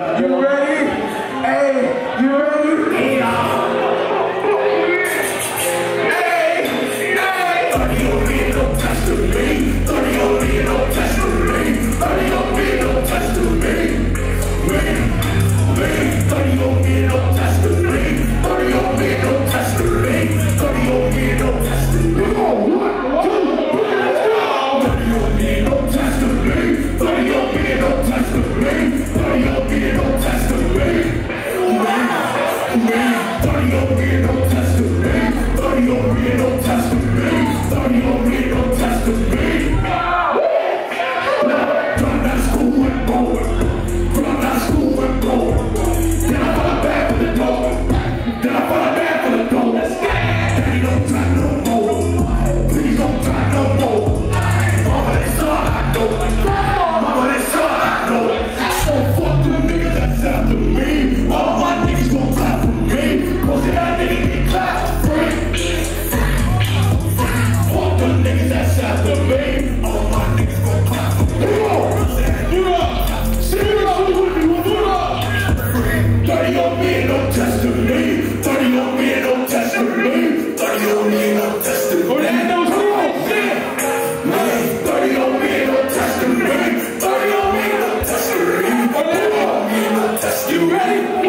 You ready? Hey, you ready? Yeah. Hey, hey. 30 on me, no test to me. 30 on me, no test to me. 30 on me, no test to me. Me. 30 on me, no test to me. 30 on me, no test to me. 30 on me, no test to me. 1, 2, 3, let's go. 30 on me, no test to me. 30 on me, no test to me. 30 on me, no test to me. 30 on me, no test to me. 30 on me, no test to me. 30 on me, no test to me. From that school and going. From that school and going. Then I fall back for the door. Then I fall back for the door. Daddy, don't try no more. Please don't try no more. Mama, that's all I know. Mama, that's all I know. So fuck them niggas that's after me. All my niggas gon' clap for me. Cause that nigga get clapped free. Fuck them niggas that's after me. All my niggas gon' clap for me. Do up! Sit up! Do up! 30 on me, no test to me. 30 on me, no test to me. 30 on me, no test to me. 30 on me, no test to me. 30 on me, no test to me. 30 on me, no test. You ready? 1, 2, 3,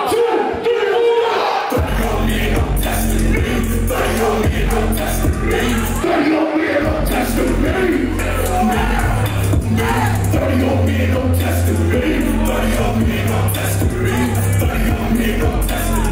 4. 30 on me, no test to me. 30 on me, no test to me. 30 on me, no test to me. 30 on me, no test to me. 30 on me, no test to me. 30 on me, no test to me.